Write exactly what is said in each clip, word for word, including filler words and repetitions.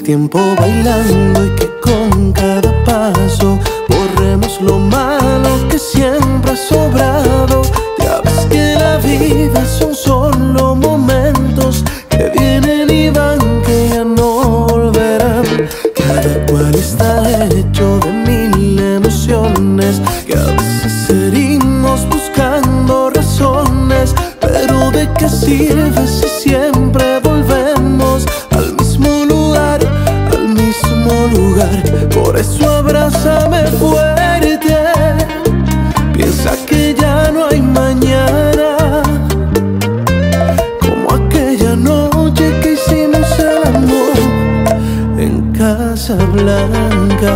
el tiempo bailando y que con cada paso borremos lo malo que siempre ha sobrado. Ya ves que la vida son solo momentos que vienen y van, que ya no volverán. Cada cual está hecho de mil emociones, que a veces herimos buscando razones. Pero ¿de qué sirve si siempre volvemos al mismo lugar, al mismo lugar? Por eso abrázame fuerte, piensa que ya no hay mañana, como aquella noche que hicimos el amor en Casa Blanca.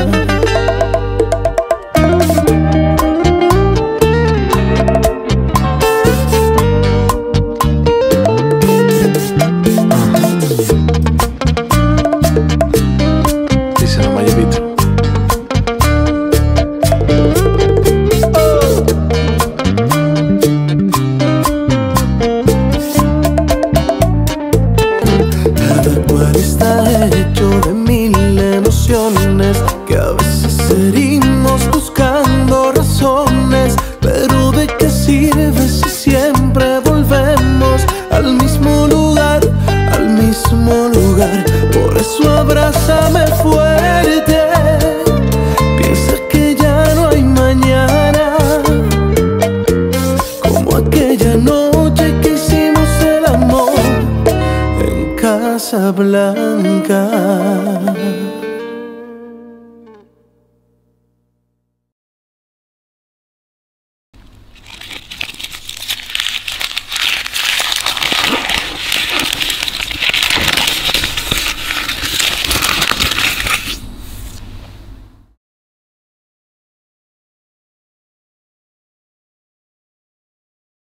Que a veces herimos buscando razones. Pero ¿de qué sirve si siempre volvemos al mismo lugar, al mismo lugar? Por eso abrázame fuerte, piensa que ya no hay mañana, como aquella noche que hicimos el amor en Casa Blanca.